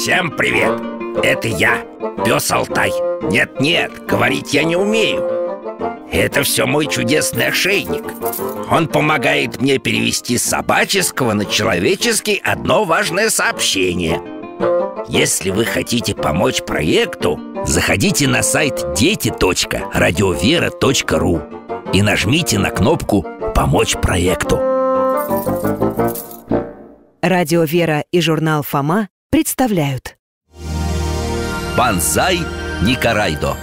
Всем привет! Это я, пес Алтай. Нет, говорить я не умею. Это все мой чудесный ошейник. Он помогает мне перевести с собаческого на человеческий одно важное сообщение. Если вы хотите помочь проекту, заходите на сайт дети.радиовера.ру и нажмите на кнопку «Помочь проекту». Радио «Вера» и журнал «Фома» представляют Бонсай Никорайдо.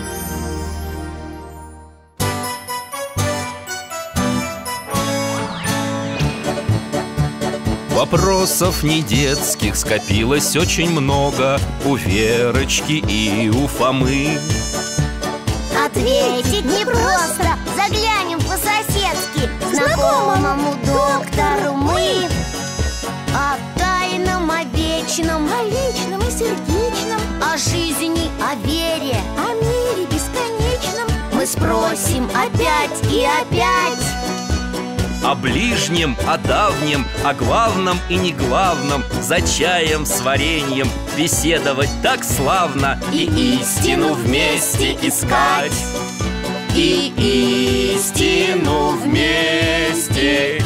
Вопросов не детских скопилось очень много у Верочки и у Фомы. Ответить непросто, заглянем по-соседски знакомому доктору мы. О тайном, о вечном, о личном и сердечном, о жизни, о вере, о мире бесконечном мы спросим опять и опять. О ближнем, о давнем, о главном и неглавном, за чаем с вареньем беседовать так славно. И истину вместе искать, и истину вместе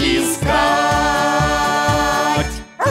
искать.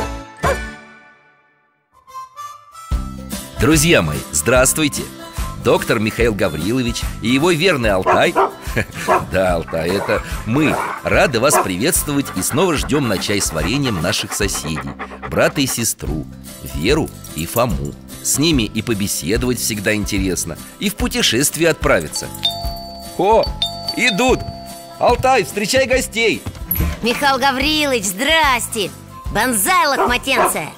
Друзья мои, здравствуйте! Доктор Михаил Гаврилович и его верный Алтай. Да, Алтай, это мы. Рады вас приветствовать и снова ждем на чай с вареньем наших соседей, брата и сестру, Веру и Фому. С ними и побеседовать всегда интересно, и в путешествие отправиться. О, идут! Алтай, встречай гостей! Михаил Гаврилович, здрасте! Бонсай, лохматенция!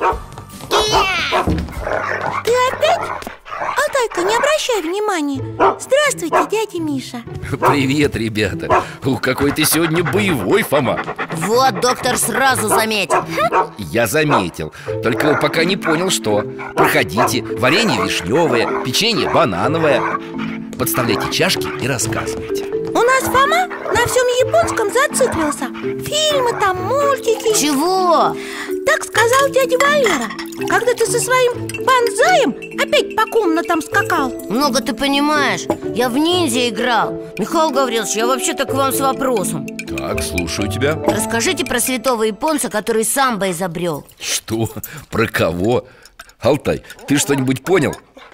Ты опять? Алтайка, не обращай внимания. Здравствуйте, дядя Миша. Привет, ребята. Какой ты сегодня боевой, Фома. Вот доктор сразу заметил. Я заметил, только пока не понял, что. Проходите, варенье вишневое, печенье банановое. Подставляйте чашки и рассказывайте. У нас Фома на всем японском зациклился. Фильмы там, мультики. Чего? Так сказал дядя Валера, когда ты со своим бонсаем опять по комнатам скакал. Много ты понимаешь. Я в ниндзя играл. Михаил Гаврилович, я вообще-то к вам с вопросом. Так, слушаю тебя. Расскажите про святого японца, который самбо изобрел. Что? Про кого? Алтай, ты что-нибудь понял?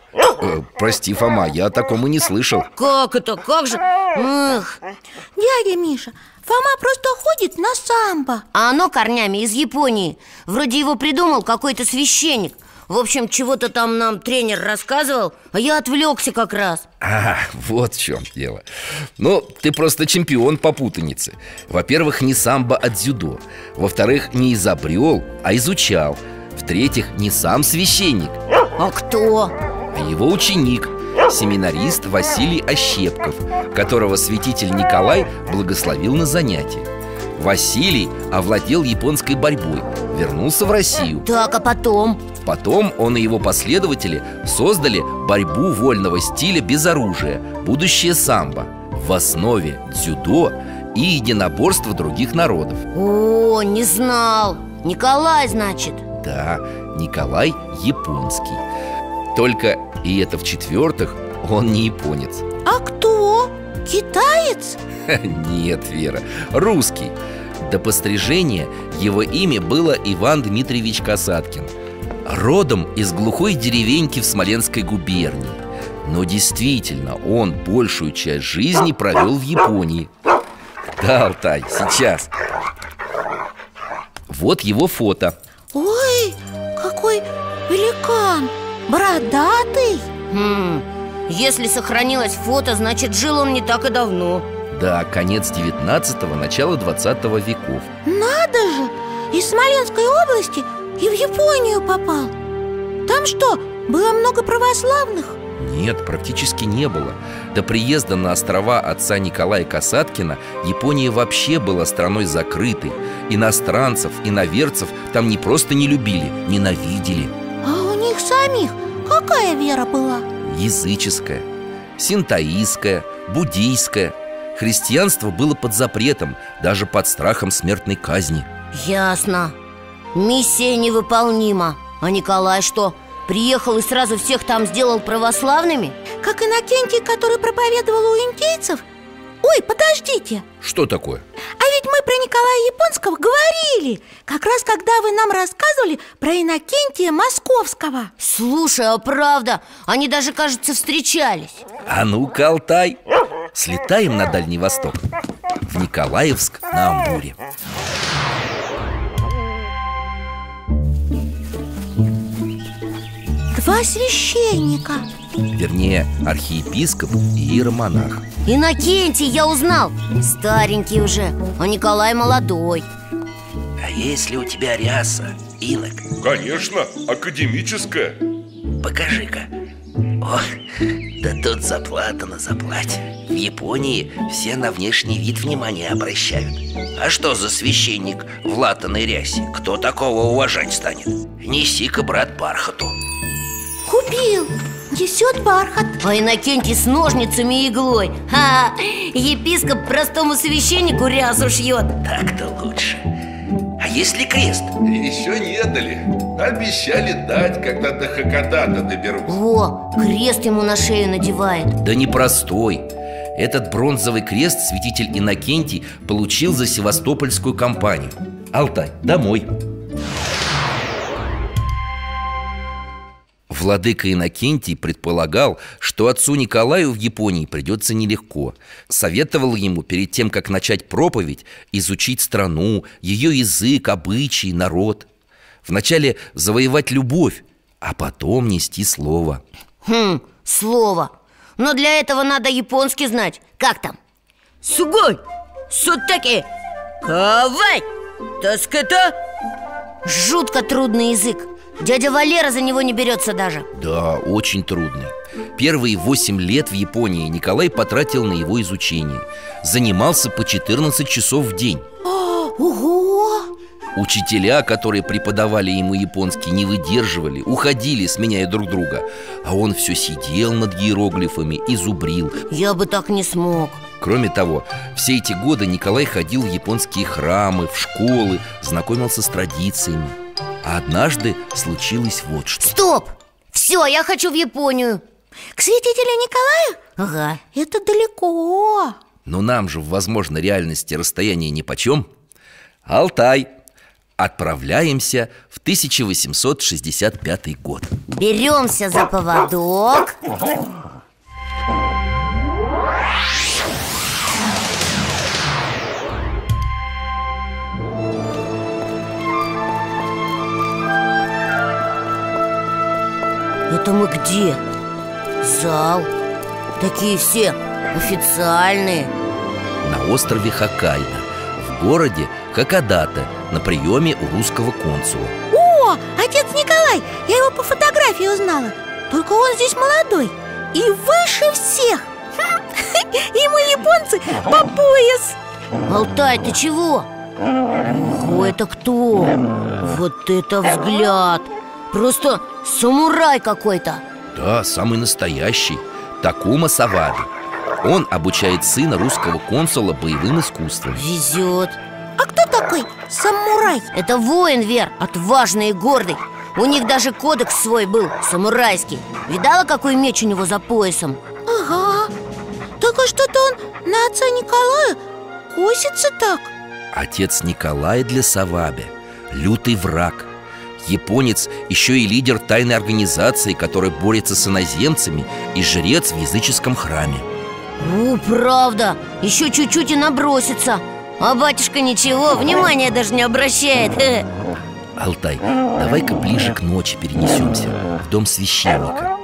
Прости, Фома, я о таком и не слышал. Как это? Как же? Эх. Дядя Миша, Фома просто ходит на самбо. А оно корнями из Японии. Вроде его придумал какой-то священник. В общем, чего-то там нам тренер рассказывал, а я отвлекся как раз. Вот в чем дело. Ну, ты просто чемпион по путанице. Во-первых, не самбо, а дзюдо. Во-вторых, не изобрел, а изучал. В-третьих, не сам священник. А кто? А его ученик, семинарист Василий Ощепков, которого святитель Николай благословил на занятиях. Василий овладел японской борьбой, вернулся в Россию. Так, а потом? Потом он и его последователи создали борьбу вольного стиля без оружия, будущее самбо. В основе дзюдо и единоборства других народов. О, не знал. Николай, значит? Да, Николай японский. Только, и это в-четвертых, он не японец. А кто? Китаец? Нет, Вера, русский. До пострижения его имя было Иван Дмитриевич Касаткин. Родом из глухой деревеньки в Смоленской губернии. Но действительно, он большую часть жизни провел в Японии. Да, Алтай, сейчас. Вот его фото. Ой, какой великан! Бородатый? Если сохранилось фото, значит, жил он не так и давно. Да, конец 19-го, начало 20 веков. Надо же! Из Смоленской области и в Японию попал. Там что, было много православных? Нет, практически не было. До приезда на острова отца Николая Касаткина Япония вообще была страной закрытой. Иностранцев, иноверцев там не просто не любили, ненавидели. А у них самих какая вера была? Языческая, синтоистская, буддийская. Христианство было под запретом, даже под страхом смертной казни. Ясно. Миссия невыполнима. А Николай что? Приехал и сразу всех там сделал православными? Как Иннокентий, который проповедовал у индейцев? Ой, подождите! Что такое? А ведь мы про Николая Японского говорили, как раз когда вы нам рассказывали про Иннокентия Московского. Слушай, а правда, они даже, кажется, встречались. А ну-ка, Алтай, слетаем на Дальний Восток, в Николаевск на Амуре. Два священника. Вернее, архиепископ и иеромонах. Иннокентий, я узнал. Старенький уже, а Николай молодой. А если у тебя ряса, инок? Конечно, академическая. Покажи-ка. О, да тут заплата на заплате. В Японии все на внешний вид внимание обращают. А что за священник в латаной рясе? Кто такого уважать станет? Неси-ка, брат, бархату. Купил, несет бархат. А Иннокентий с ножницами и иглой. Епископ простому священнику рясу шьет. Так-то лучше. А есть ли крест? Еще не дали. Обещали дать, когда до Хакодата доберутся. О, крест ему на шею надевает. Да не простой. Этот бронзовый крест святитель Иннокентий получил за севастопольскую кампанию. Алтай, домой. Владыка Иннокентий предполагал, что отцу Николаю в Японии придется нелегко. Советовал ему перед тем, как начать проповедь, изучить страну, ее язык, обычаи, народ. Вначале завоевать любовь, а потом нести слово. Слово. Но для этого надо японский знать. Как там? Сугой, сутаки, кавай, таската. Жутко трудный язык. Дядя Валера за него не берется даже. Да, очень трудный. Первые 8 лет в Японии Николай потратил на его изучение. Занимался по 14 часов в день. Ого! Учителя, которые преподавали ему японский, не выдерживали, уходили, сменяя друг друга. А он все сидел над иероглифами и зубрил. Я бы так не смог. Кроме того, все эти годы Николай ходил в японские храмы, в школы, знакомился с традициями. А однажды случилось вот что. Стоп! Все, я хочу в Японию. К святителю Николаю? Ага. Это далеко. Но нам же в возможной реальности расстояние нипочем. Алтай, отправляемся в 1865 год. Беремся за поводок. Это мы где? Зал. Такие все официальные. На острове Хоккайдо, в городе Хакодате, на приеме у русского консула. О, отец Николай, я его по фотографии узнала. Только он здесь молодой и выше всех. Ему японцы по пояс. Алтай, ты чего? Ого, это кто? Вот это взгляд! Просто самурай какой-то. Да, самый настоящий, Такума Саваби. Он обучает сына русского консула боевым искусствам. Везет. А кто такой самурай? Это воин, Вер, отважный и гордый. У них даже кодекс свой был, самурайский. Видала, какой меч у него за поясом? Ага. Только что-то он на отца Николая косится так. Отец Николай для Саваби лютый враг. Японец еще и лидер тайной организации, которая борется с иноземцами, и жрец в языческом храме. Правда, еще чуть-чуть и набросится. А батюшка ничего, внимания даже не обращает. Алтай, давай-ка ближе к ночи перенесемся в дом священника.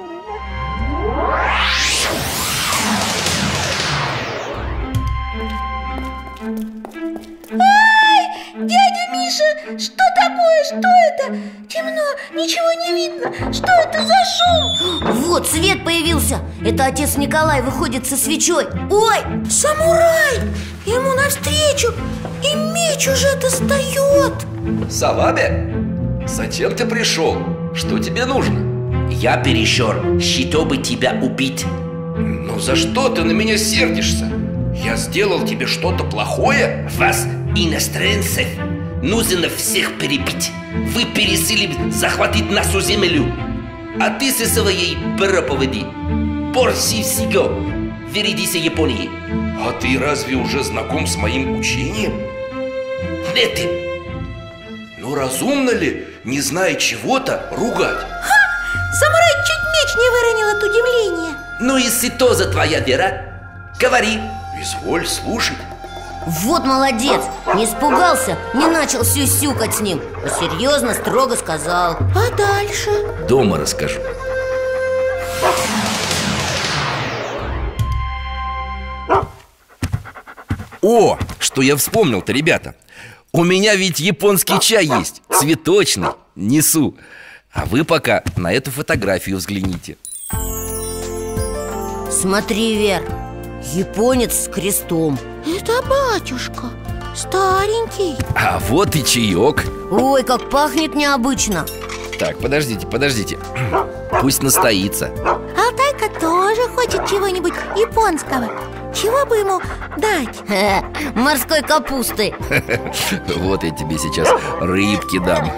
Дядя Миша, что такое? Что это? Темно, ничего не видно. Что это за шум? Вот, свет появился. Это отец Николай выходит со свечой. Ой! Самурай! Ему навстречу. И меч уже достает. Саваби, зачем ты пришел? Что тебе нужно? Я перещер, чтобы тебя убить. Ну за что ты на меня сердишься? Я сделал тебе что-то плохое? Вас, иностранцев, нужно всех перебить. Вы пересилили захватить нашу землю. А ты со своей проповеди порси всего впередися Японии. А ты разве уже знаком с моим учением? Нет ты. Ну разумно ли, не зная чего-то, ругать? Самурай чуть меч не выронил от удивления. Ну если тоже твоя вера, говори. Изволь слушать. Вот молодец, не испугался, не начал сюсюкать с ним, а серьезно, строго сказал. А дальше? Дома расскажу. О, что я вспомнил-то, ребята. У меня ведь японский чай есть, цветочный, несу. А вы пока на эту фотографию взгляните. Смотри, Вер, японец с крестом. Это батюшка, старенький. А вот и чаек. Ой, как пахнет необычно. Так, подождите. Пусть настоится. Алтайка тоже хочет чего-нибудь японского. Чего бы ему дать? Морской капусты. Вот я тебе сейчас рыбки дам.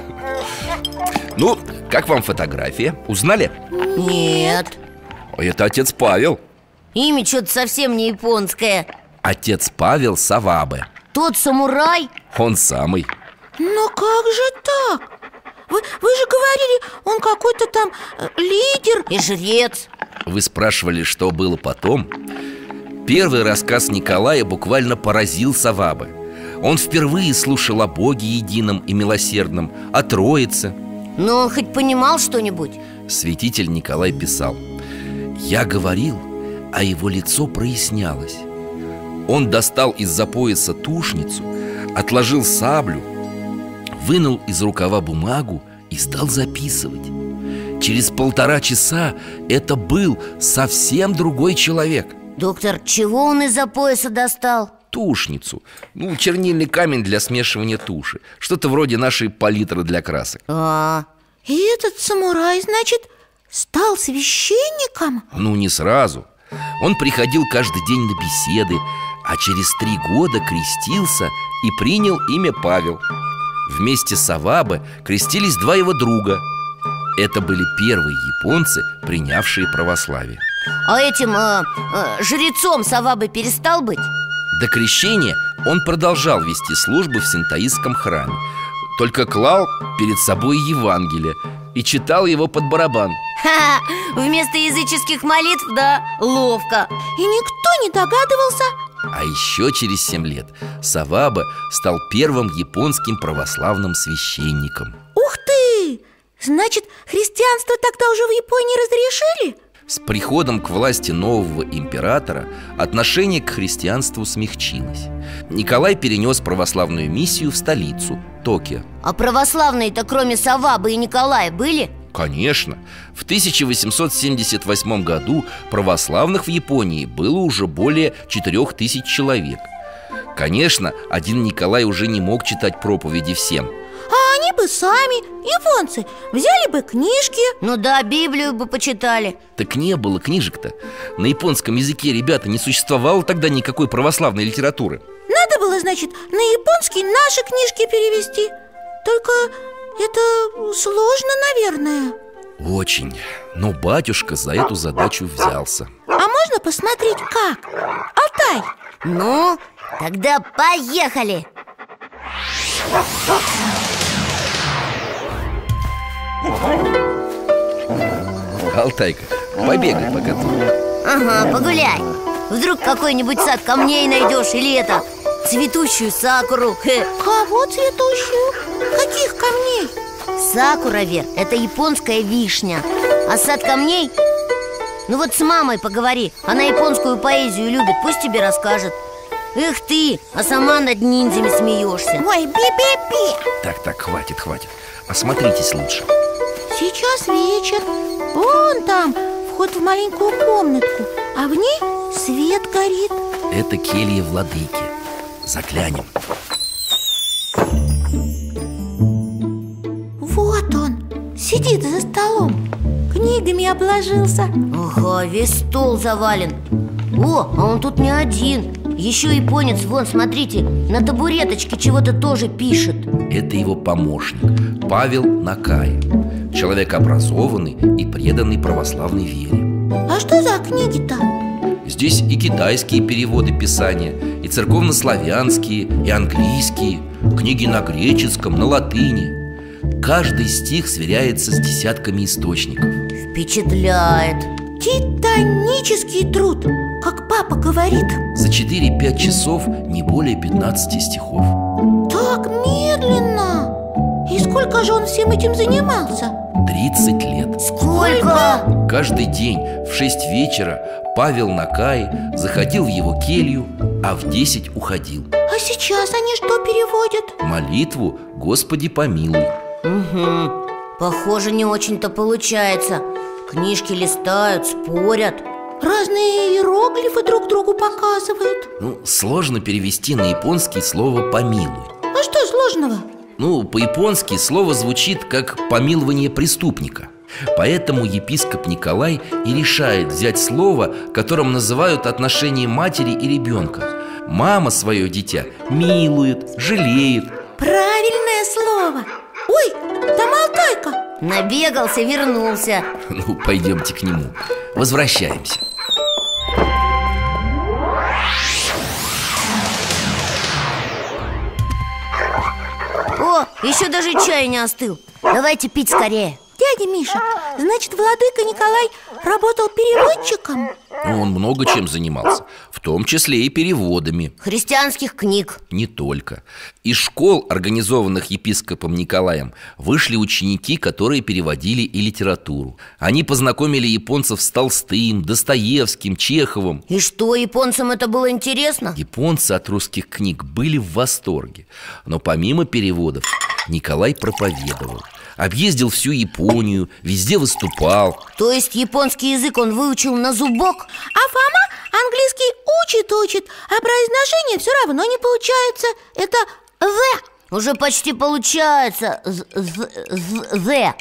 Ну, как вам фотография? Узнали? Нет. Это отец Павел. Имя что-то совсем не японское. Отец Павел Савабе. Тот самурай? Он самый. Но как же так? Вы же говорили, он какой-то там лидер. И жрец. Вы спрашивали, что было потом? Первый рассказ Николая буквально поразил Савабе. Он впервые слушал о Боге едином и милосердном, о Троице. Но он хоть понимал что-нибудь? Святитель Николай писал: «Я говорил, а его лицо прояснялось. Он достал из-за пояса тушницу, отложил саблю, вынул из рукава бумагу и стал записывать. Через 1,5 часа это был совсем другой человек». Доктор, чего он из-за пояса достал? Тушницу. Ну, чернильный камень для смешивания туши. Что-то вроде нашей палитры для красок. И этот самурай, значит, стал священником? Ну, не сразу. Он приходил каждый день на беседы, а через 3 года крестился и принял имя Павел. Вместе с Савабе крестились 2 его друга. Это были первые японцы, принявшие православие. А этим жрецом Савабе перестал быть? До крещения он продолжал вести службы в синтоистском храме, только клал перед собой Евангелие и читал его под барабан. Ха-ха, вместо языческих молитв, да, ловко. И никто не догадывался. А еще через 7 лет Савабе стал первым японским православным священником. Ух ты! Значит, христианство тогда уже в Японии разрешили? С приходом к власти нового императора отношение к христианству смягчилось. Николай перенес православную миссию в столицу, Токио. А православные-то кроме Савабы и Николая были? Конечно. В 1878 году православных в Японии было уже более 4000 человек. Конечно, один Николай уже не мог читать проповеди всем. А они бы сами, японцы, взяли бы книжки. Ну да, Библию бы почитали. Так не было книжек-то. На японском языке, ребята, не существовало тогда никакой православной литературы. Надо было, значит, на японский наши книжки перевести. Только это сложно, наверное. Очень. Но батюшка за эту задачу взялся. А можно посмотреть, как? Алтай! Ну, тогда поехали! Алтайка, побегай пока тут. Ага, погуляй. Вдруг какой-нибудь сад камней найдешь. Или это, цветущую сакуру. Кого цветущую? Каких камней? Сакура, Вер, это японская вишня. А сад камней? Ну вот с мамой поговори. Она японскую поэзию любит, пусть тебе расскажет. Эх ты, а сама над ниндзями смеешься. Ой, би-би-би. Так, хватит. Осмотритесь лучше. Сейчас вечер. Вон там вход в маленькую комнатку, а в ней свет горит. Это келья владыки. Заглянем. Вот он, сидит за столом, книгами обложился. Ага, весь стол завален. О, а он тут не один. Еще японец, вон, смотрите, на табуреточке чего-то тоже пишет. это его помощник Павел Накай. Человек образованный и преданный православной вере. А что за книги-то? Здесь и китайские переводы Писания, и церковнославянские, и английские, книги на греческом, на латыни. Каждый стих сверяется с десятками источников. Впечатляет. Титанический труд, как папа говорит. За 4-5 часов не более 15 стихов. Так медленно. И сколько же он всем этим занимался? 30 лет. Сколько? Каждый день в 6 вечера Павел Накай заходил в его келью, а в 10 уходил. А сейчас они что переводят? Молитву «Господи помилуй». Угу. Похоже, не очень-то получается. Книжки листают, спорят. Разные иероглифы друг другу показывают. Сложно перевести на японский слово «помилуй». А что сложного? По-японски слово звучит как «помилование преступника». Поэтому епископ Николай и решает взять слово, которым называют отношения матери и ребенка. Мама свое дитя милует, жалеет. Правильное слово. Ой, там Алтайка. Набегался, вернулся. Пойдемте к нему. Возвращаемся. О, еще даже чай не остыл. Давайте пить скорее. Дядя Миша, значит, владыка Николай работал переводчиком? Он много чем занимался, в том числе и переводами. Христианских книг. Не только. Из школ, организованных епископом Николаем, вышли ученики, которые переводили и литературу. Они познакомили японцев с Толстым, Достоевским, Чеховым. И что, японцам это было интересно? Японцы от русских книг были в восторге. Но помимо переводов Николай проповедовал. Объездил всю Японию, везде выступал. То есть японский язык он выучил на зубок? А Фома английский учит, а произношение все равно не получается. Это «the». Уже почти получается «the».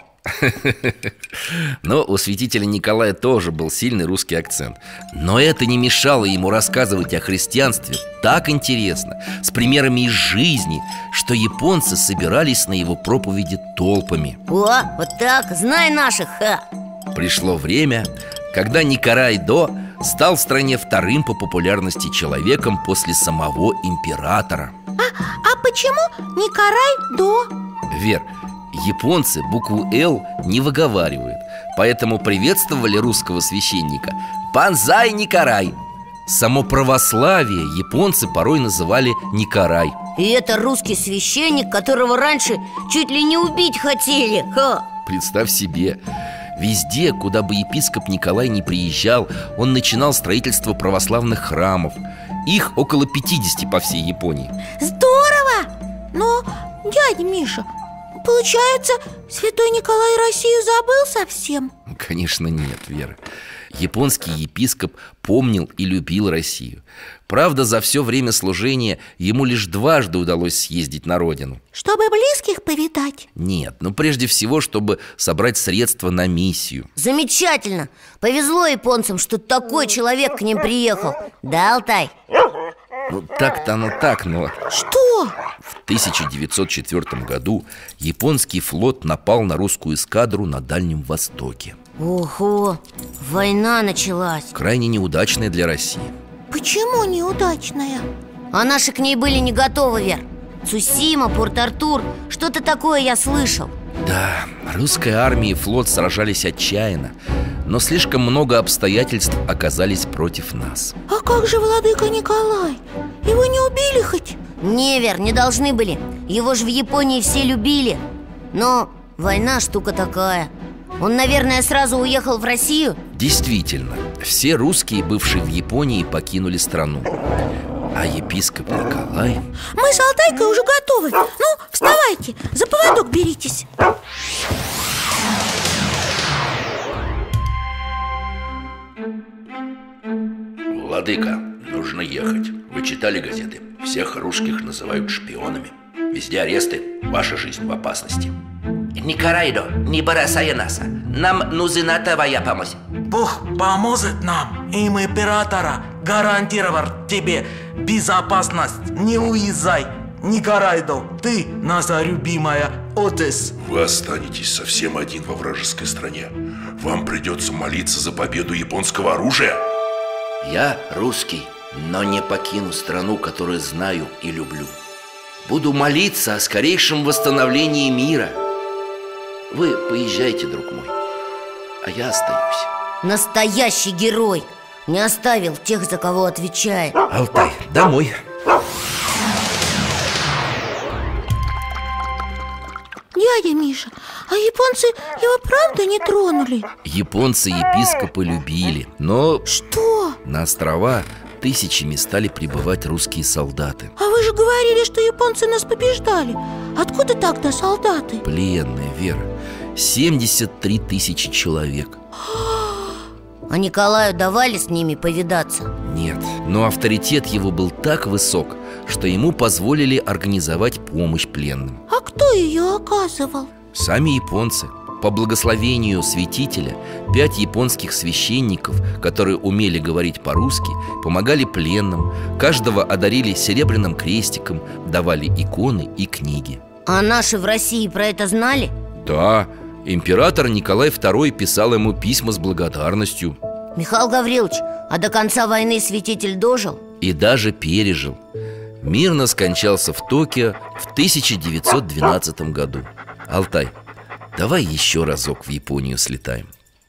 Но у святителя Николая тоже был сильный русский акцент. Но это не мешало ему рассказывать о христианстве так интересно, с примерами из жизни, что японцы собирались на его проповеди толпами. О, вот так, знай наших, ха. Пришло время, когда Никарай-до стал в стране вторым по популярности человеком после самого императора. А почему Никарай-до? Вер, японцы букву «Л» не выговаривают, поэтому приветствовали русского священника «Банзай, Никарай». Само православие японцы порой называли Никарай. И это русский священник, которого раньше чуть ли не убить хотели, ха. Представь себе, везде, куда бы епископ Николай не приезжал, он начинал строительство православных храмов. Их около 50 по всей Японии. Здорово! Но, дядя Миша, получается, святой Николай Россию забыл совсем? Конечно, нет, Вера. Японский епископ помнил и любил Россию. Правда, за все время служения ему лишь дважды удалось съездить на родину. Чтобы близких повидать? Нет, прежде всего, чтобы собрать средства на миссию. Замечательно! Повезло японцам, что такой человек к ним приехал. Да, Алтай? Так-то оно так, но... Что? В 1904 году японский флот напал на русскую эскадру на Дальнем Востоке. Ого, война началась. Крайне неудачная для России. Почему неудачная? А наши к ней были не готовы, Вер. Цусима, Порт-Артур, что-то такое я слышал. Да, русская армия и флот сражались отчаянно, но слишком много обстоятельств оказались против нас. А как же владыка Николай? Его не убили хоть? Не, Вер, не должны были. Его же в Японии все любили. Но война штука такая. Он, наверное, сразу уехал в Россию? Действительно, все русские, бывшие в Японии, покинули страну. А епископ Николай... Мы с Алтайкой уже готовы. Ну, вставайте, за поводок беритесь. Владыка, нужно ехать. Вы читали газеты? Всех русских называют шпионами. Везде аресты, ваша жизнь в опасности. Никарай-до, не бросай нас. Нам нужна твоя помощь. Бог поможет нам. Им императора гарантировал тебе безопасность. Не уезжай. Николайдо, ты наша любимая отец. Вы останетесь совсем один во вражеской стране. Вам придется молиться за победу японского оружия. Я русский, но не покину страну, которую знаю и люблю. Буду молиться о скорейшем восстановлении мира. Вы поезжайте, друг мой, а я остаюсь. Настоящий герой. Не оставил тех, за кого отвечает. Алтай, домой. Дядя Миша, а японцы его правда не тронули? Японцы епископа любили, но Что? на острова тысячами стали прибывать русские солдаты. А вы же говорили, что японцы нас побеждали. Откуда тогда солдаты? Пленные, Вера, 73 тысячи человек. А Николаю давали с ними повидаться? Нет, но авторитет его был так высок, что ему позволили организовать помощь пленным. А кто ее оказывал? Сами японцы. По благословению святителя 5 японских священников, которые умели говорить по-русски, помогали пленным. Каждого одарили серебряным крестиком, давали иконы и книги. А наши в России про это знали? Да, император Николай II писал ему письма с благодарностью. Михаил Гаврилович, а до конца войны святитель дожил? И даже пережил. Мирно скончался в Токио в 1912 году. Алтай, давай еще разок в Японию слетаем.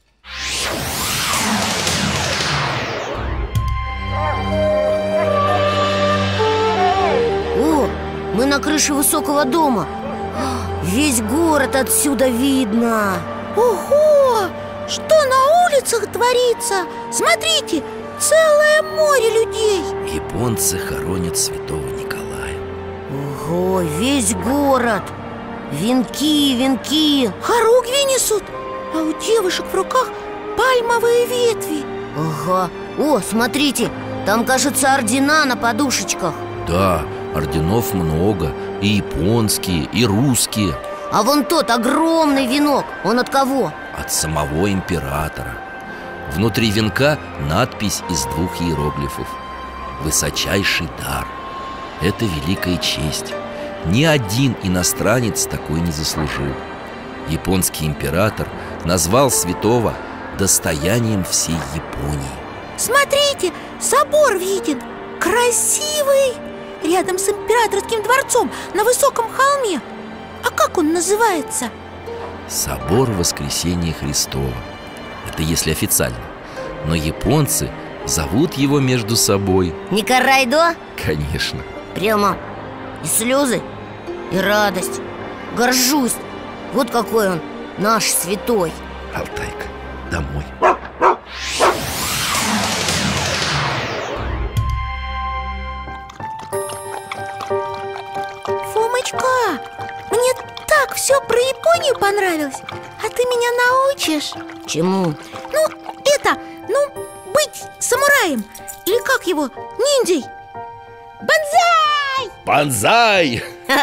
О, мы на крыше высокого дома. Весь город отсюда видно. Ого! Что на улицах творится? Смотрите, целое море людей. Японцы хоронят святого Николая. Ого, весь город. Венки, венки. Хоругви несут, а у девушек в руках пальмовые ветви. Ага. О, смотрите, там, кажется, ордена на подушечках. Да, орденов много, и японские, и русские. А вон тот огромный венок, он от кого? От самого императора. Внутри венка надпись из 2 иероглифов: «Высочайший дар». Это великая честь. Ни один иностранец такой не заслужил. Японский император назвал святого достоянием всей Японии. Смотрите, собор виден. Красивый. Рядом с императорским дворцом, на высоком холме. А как он называется? Собор Воскресения Христова. Это если официально. Но японцы зовут его между собой. Николайдо? Конечно. Прямо и слезы, и радость. Горжусь. Вот какой он, наш святой. Алтайка, домой. Фомочка, мне так все про Японию понравилось. А ты меня научишь? Чему? Быть самураем. Или как его, ниндзей. Бонзай! Бонзай!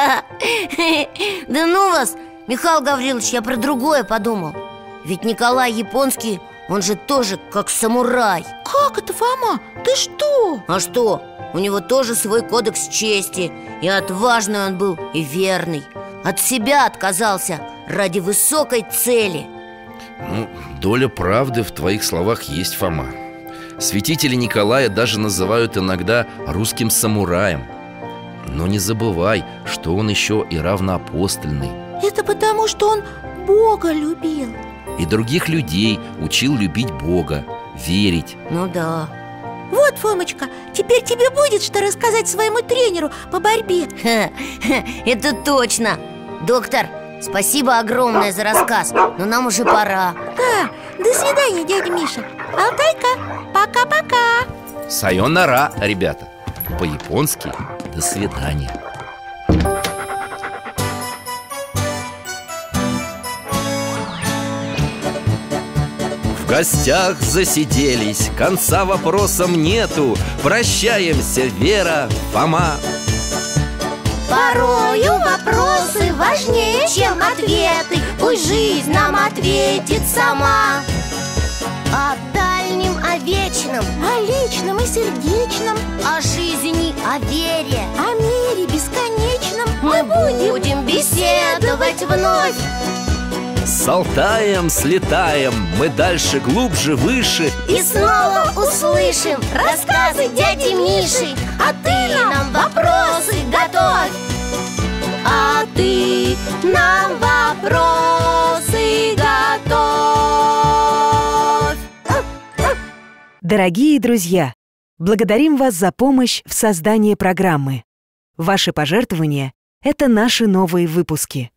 Да ну вас, Михаил Гаврилович, я про другое подумал. Ведь Николай Японский, он же тоже как самурай. Как это, Фома? Ты что? А что? У него тоже свой кодекс чести. И отважный он был, и верный. От себя отказался ради высокой цели. Ну, доля правды в твоих словах есть, Фома. Святителя Николая даже называют иногда русским самураем. Но не забывай, что он еще и равноапостольный. Это потому, что он Бога любил. И других людей учил любить Бога, верить. Ну да. Вот, Фомочка, теперь тебе будет что рассказать своему тренеру по борьбе. Это точно. Доктор, спасибо огромное за рассказ. Но нам уже пора. Да, до свидания, дядя Миша. Алтайка, пока-пока. Сайонара, ребята. По-японски до свидания. В гостях засиделись, конца вопросам нету. Прощаемся, Вера, Фома. Порою вопросы важнее, чем ответы. Пусть жизнь нам ответит сама. О дальнем, о вечном вечном, о личном и сердечном, о жизни, о вере. о мире бесконечном Мы будем беседовать вновь. С Алтаем слетаем, мы дальше, глубже, выше. И снова услышим рассказы дяди Миши. А ты нам вопросы готовь. А ты нам вопросы готовь. Дорогие друзья, благодарим вас за помощь в создании программы. Ваши пожертвования — это наши новые выпуски.